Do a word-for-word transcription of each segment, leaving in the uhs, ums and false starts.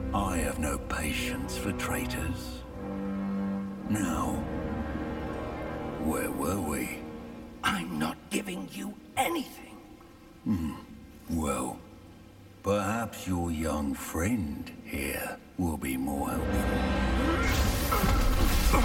I have no patience for traitors. Now, where were we? I'm not giving you anything. Hmm. Well, perhaps your young friend here will be more helpful.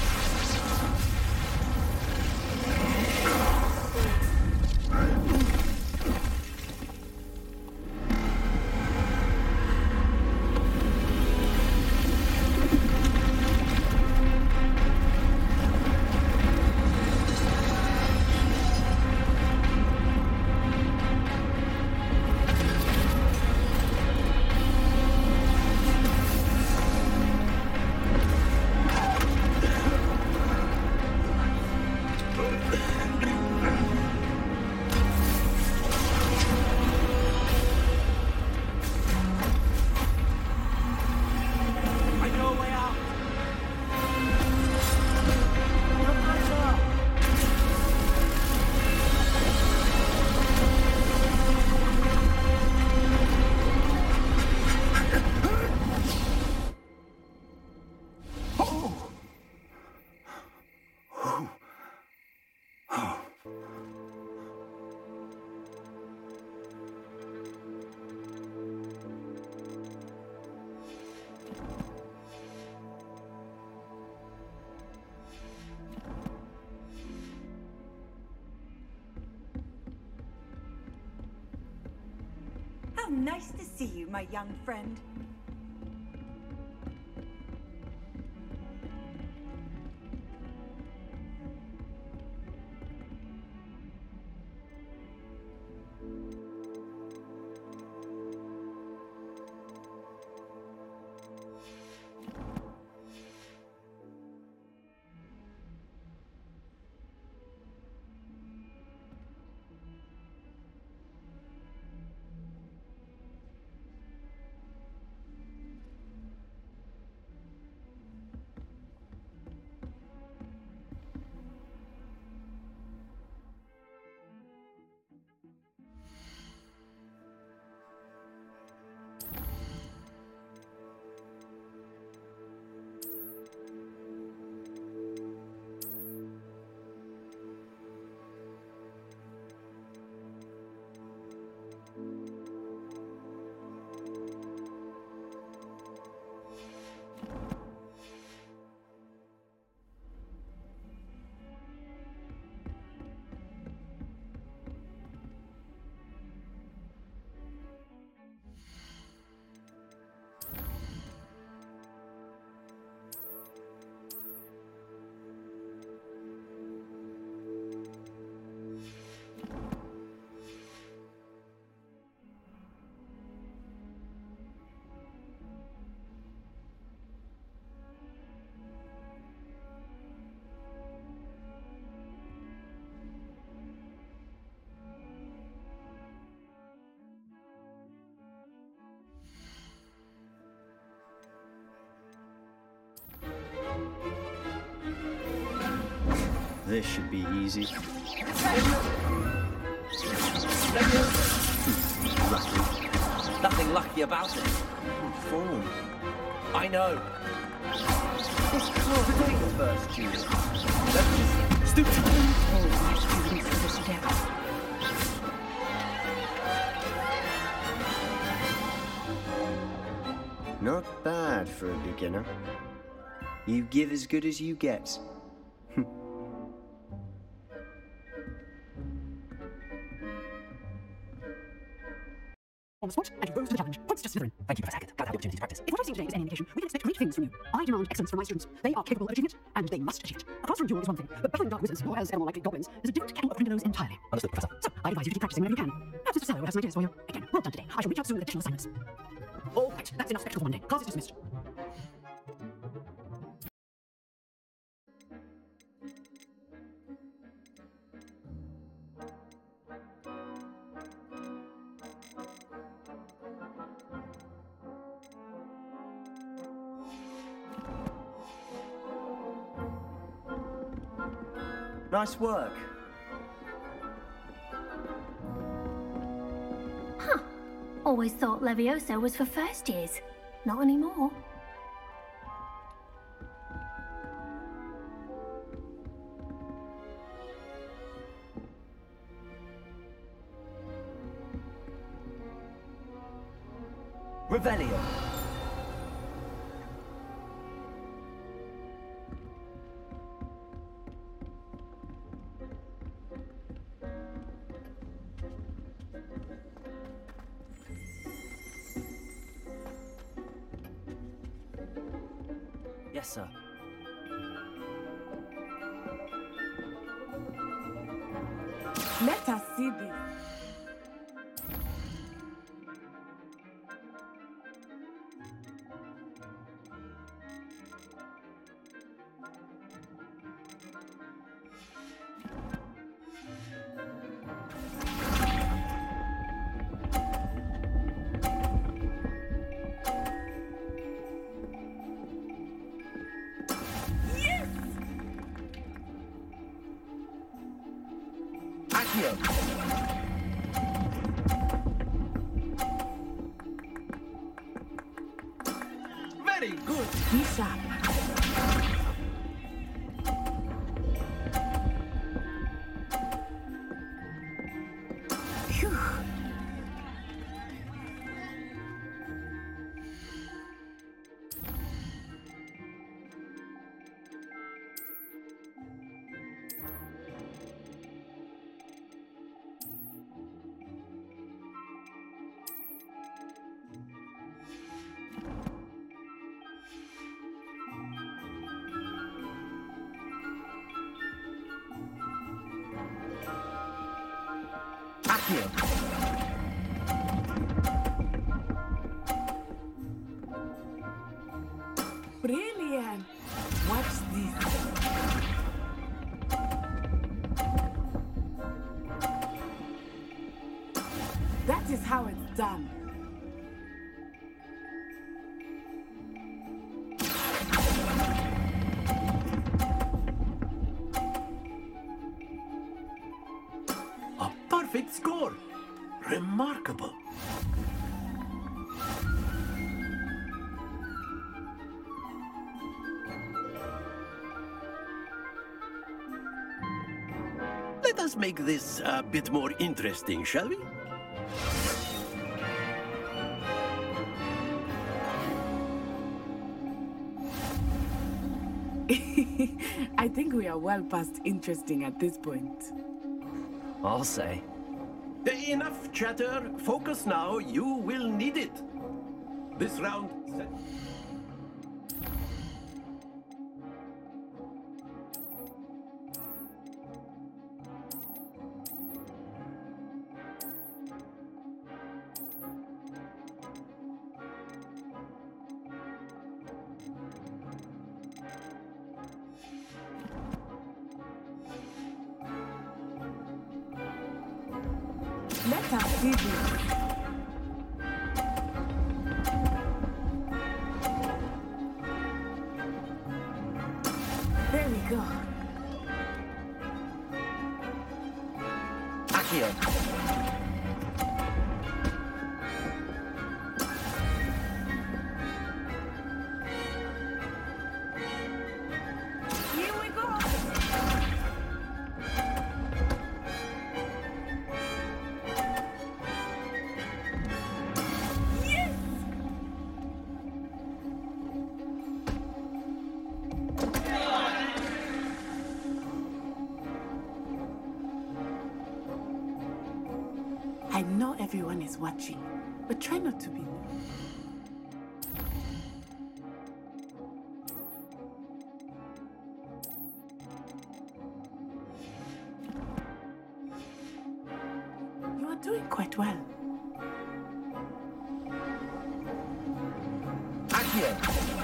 How nice to see you, my young friend. This should be easy. Lucky. Nothing lucky about it. Form. I know. This can't be the first duel. Stupid. Not bad for a beginner. You give as good as you get. On the spot, and you rose to the challenge. Points to Slytherin. Thank you, Professor Hackett. Glad to have the opportunity to practice. If what I've seen today is any indication, we can expect great things from you. I demand excellence from my students. They are capable of achieving it, and they must achieve it. A classroom duel is one thing, but battling dark wizards, or as ever more likely goblins, is a different kettle of Grindylows entirely. Understood, Professor. So, I advise you to keep practicing whenever you can. Perhaps Mister Sallow will have some ideas for you. Again, well done today. I shall reach out soon with additional assignments. All right, that's enough spectacle for one day. Class is dismissed. Nice work. Huh. Always thought Leviosa was for first years. Not anymore. Revelio. Yes, sir. Let us see this. Accio. Very good. Be sharp. Phew. Accio. Brilliant. Watch this. That is how it's done. A perfect score. Remarkable. Let us make this a bit more interesting, shall we? I think we are well past interesting at this point. I'll say. Enough chatter. Focus now. You will need it. This round. Set. Let us see this. There we go. Accio. Here we go. Yes! I know everyone is watching, but try not to be. You are doing quite well. Accio.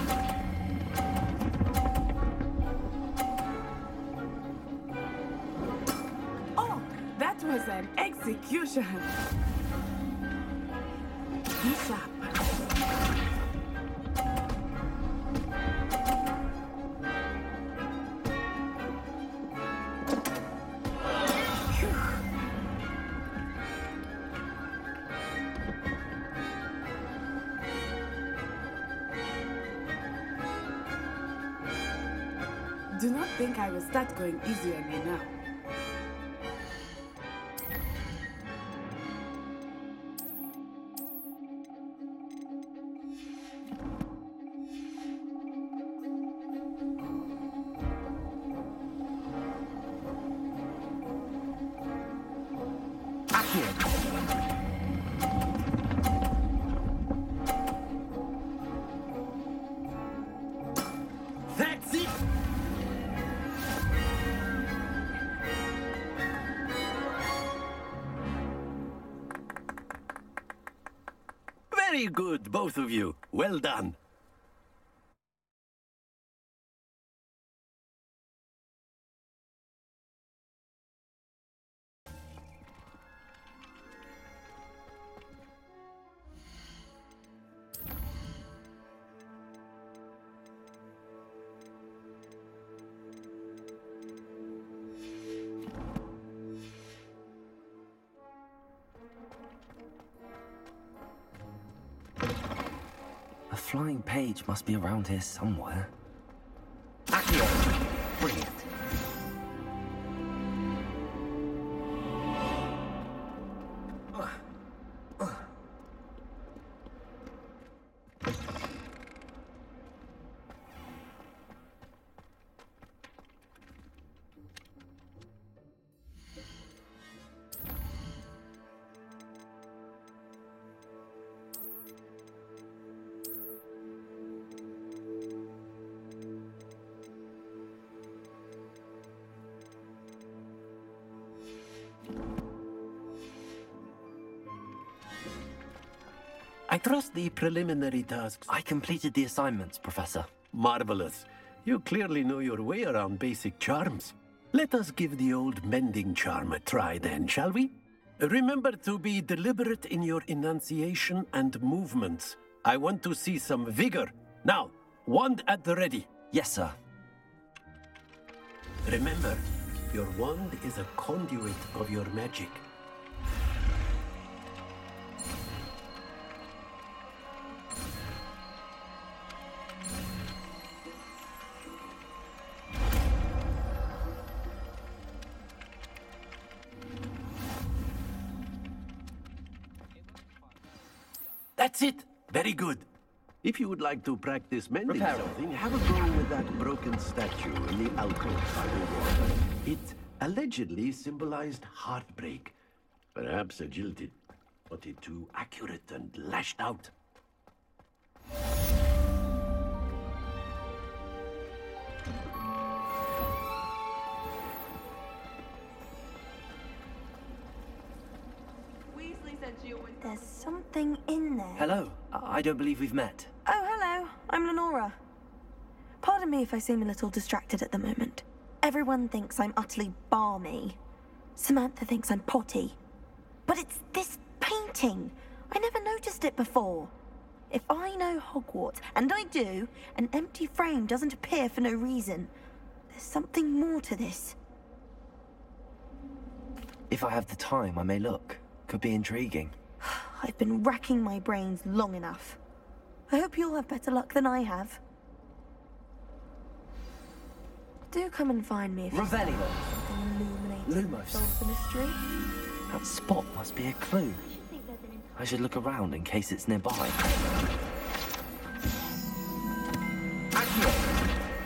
Oh, that was an execution. Be sharp. Do not think I will start going easy on you now. That's it! Very good, both of you. Well done. A flying page must be around here somewhere. Accio! Brilliant. I trust the preliminary tasks. I completed the assignments, Professor. Marvelous. You clearly know your way around basic charms. Let us give the old mending charm a try then, shall we? Remember to be deliberate in your enunciation and movements. I want to see some vigor. Now, wand at the ready. Yes, sir. Remember, your wand is a conduit of your magic. That's it! Very good. If you would like to practice mending Reparo. something, have a go with that broken statue in the alcove by the water. It allegedly symbolized heartbreak. Perhaps a jilted, but it too accurate and lashed out. There's something in there. Hello. I, I don't believe we've met. Oh, hello. I'm Lenora. Pardon me if I seem a little distracted at the moment. Everyone thinks I'm utterly balmy. Samantha thinks I'm potty. But it's this painting. I never noticed it before. If I know Hogwarts, and I do, an empty frame doesn't appear for no reason. There's something more to this. If I have the time, I may look. Could be intriguing. I've been racking my brains long enough. I hope you'll have better luck than I have. Do come and find me if you Revelio. something illuminating Lumos. solve the mystery. That spot must be a clue. I should look around in case it's nearby. Accio!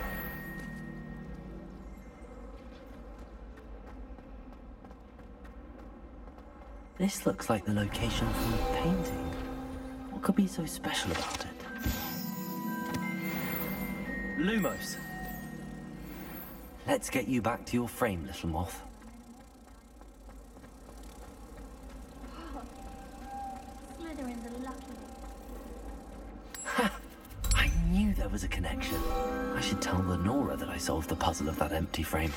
This looks like the location from the painting. What could be so special about it? Lumos. Let's get you back to your frame, little moth. Slytherin's a lucky Ha! I knew there was a connection. I should tell Lenora that I solved the puzzle of that empty frame.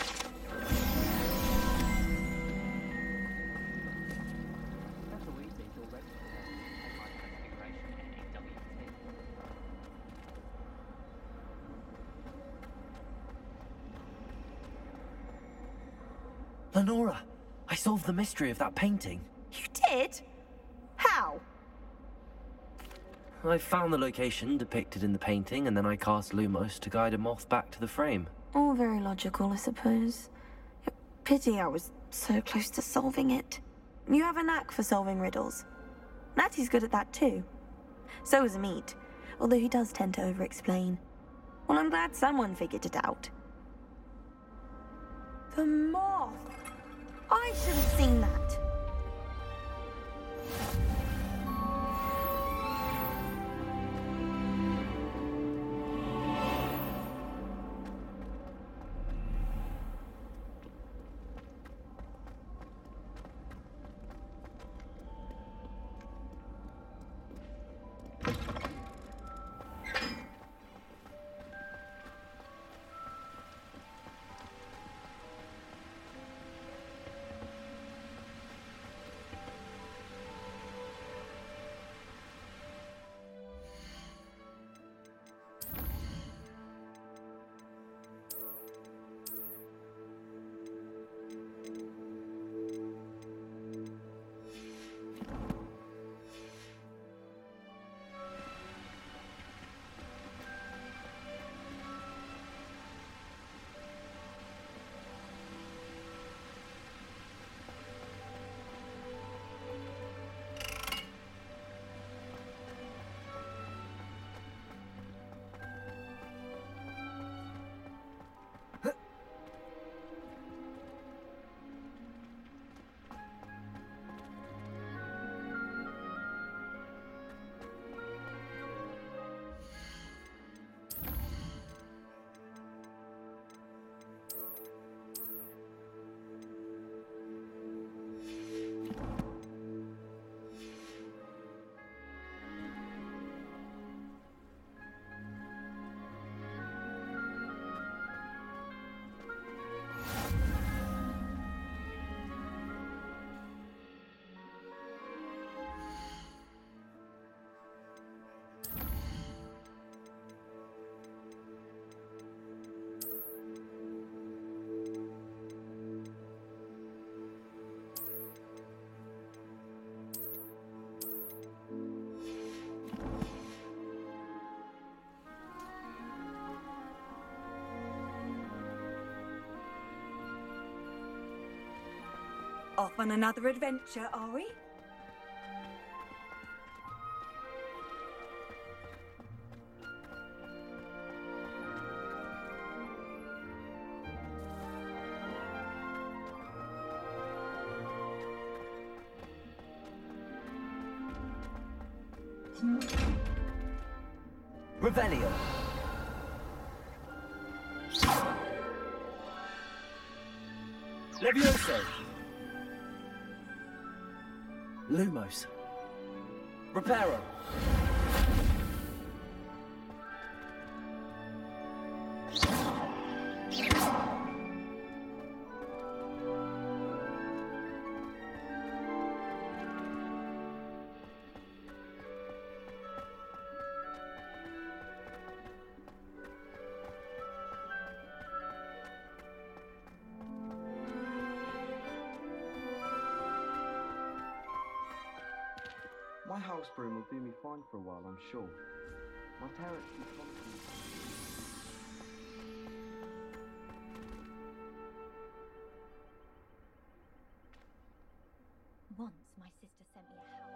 Lenora, I solved the mystery of that painting. You did? How? I found the location depicted in the painting, and then I cast Lumos to guide a moth back to the frame. All very logical, I suppose. Pity I was so close to solving it. You have a knack for solving riddles. Natty's good at that too. So is Amit, although he does tend to over-explain. Well, I'm glad someone figured it out. The moth! I should have seen that. Off on another adventure, are we? Revelio. Levioso. Lumos. Reparo. My house broom will do me fine for a while, I'm sure. My parents keep constantly... Once my sister sent me a house.